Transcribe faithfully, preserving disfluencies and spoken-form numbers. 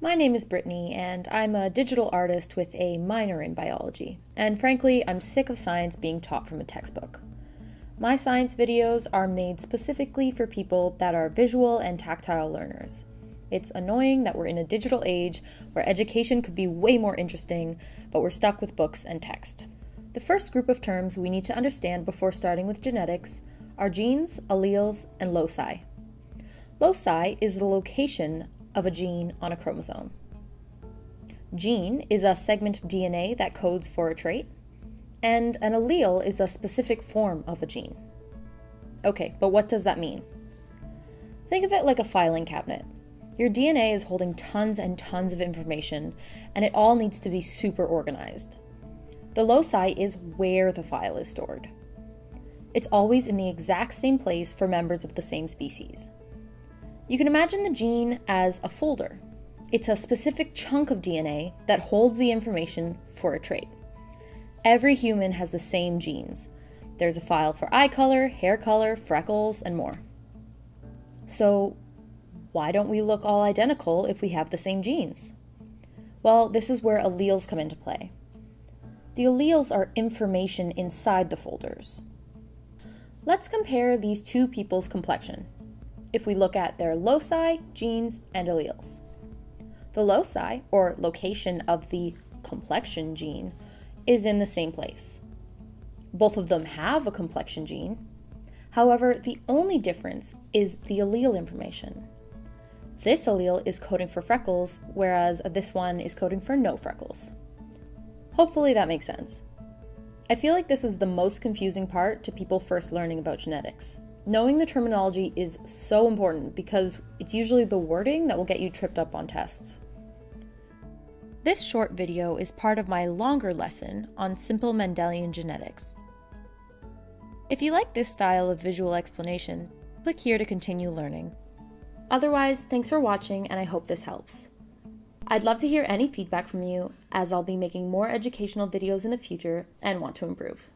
My name is Brittany, and I'm a digital artist with a minor in biology. And frankly, I'm sick of science being taught from a textbook. My science videos are made specifically for people that are visual and tactile learners. It's annoying that we're in a digital age where education could be way more interesting, but we're stuck with books and text. The first group of terms we need to understand before starting with genetics are genes, alleles, and loci. Loci is the location of a gene on a chromosome. Gene is a segment of D N A that codes for a trait, and an allele is a specific form of a gene. Okay, but what does that mean? Think of it like a filing cabinet. Your D N A is holding tons and tons of information, and it all needs to be super organized. The loci is where the file is stored. It's always in the exact same place for members of the same species. You can imagine the gene as a folder. It's a specific chunk of D N A that holds the information for a trait. Every human has the same genes. There's a file for eye color, hair color, freckles, and more. So why don't we look all identical if we have the same genes? Well, this is where alleles come into play. The alleles are information inside the folders. Let's compare these two people's complexion. If we look at their loci, genes, and alleles. The loci, or location of the complexion gene, is in the same place. Both of them have a complexion gene. However, the only difference is the allele information. This allele is coding for freckles, whereas this one is coding for no freckles. Hopefully that makes sense. I feel like this is the most confusing part to people first learning about genetics. Knowing the terminology is so important because it's usually the wording that will get you tripped up on tests. This short video is part of my longer lesson on simple Mendelian genetics. If you like this style of visual explanation, click here to continue learning. Otherwise, thanks for watching, and I hope this helps. I'd love to hear any feedback from you, as I'll be making more educational videos in the future and want to improve.